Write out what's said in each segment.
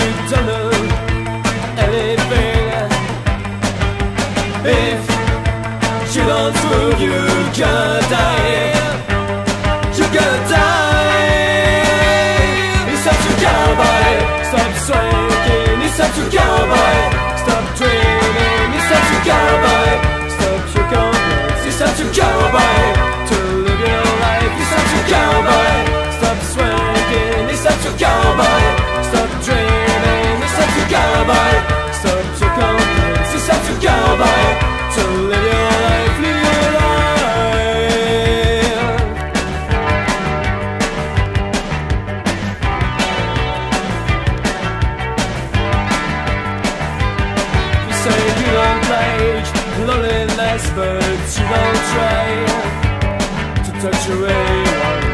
you don't know anything. If you don't move, you're gonna die. You're gonna die. It's time to go, boy. Stop swinging. It's time to go, boy. Stop dreaming. It's time to go, boy. Stop your complaints. It's time to go, boy. To live your life. It's time to go, boy. Stop swinging. It's time to go, boy. Stop dreaming. It's time to go, boy. Stop your complaints. It's time to go, boy. To live your life. Live your life. You say you don't like loneliness, but you don't try to touch anyone.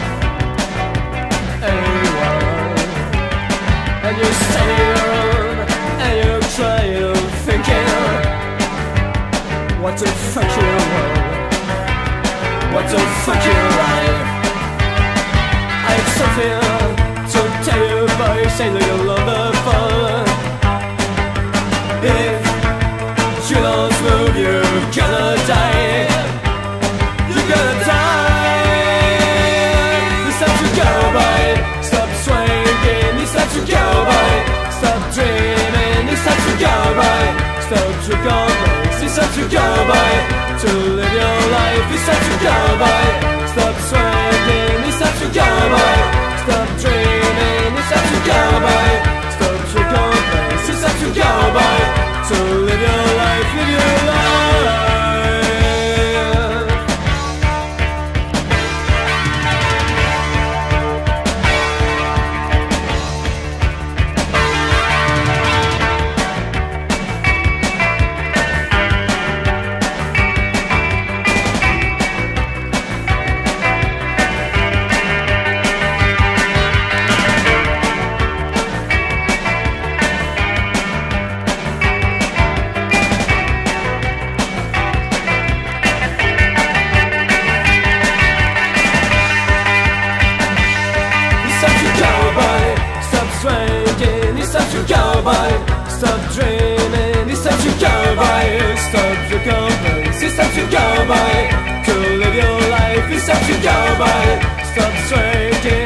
And you stay around and you try to thinking, what a fucking world, what a fucking life. I have something to tell you, but you say that you love the fun. If you don't move, you're gonna die. You're gonna die. It's time to go, boy. Stop swinging. It's time to go, boy. Stop dreaming. It's time to go, boy. Stop your complaints. It's time to go, boy. To live your life. It's time to go, boy. Stop swinging. It's time to go, boy. Stop dreaming. It's time to go, boy. Stop your complaints. It's time to go, boy. To live your life. Live your life. Stop dreaming, it's time to go, boy. Stop your complaints, it's time to go, boy. To live your life, it's time to go, boy. Stop swinging.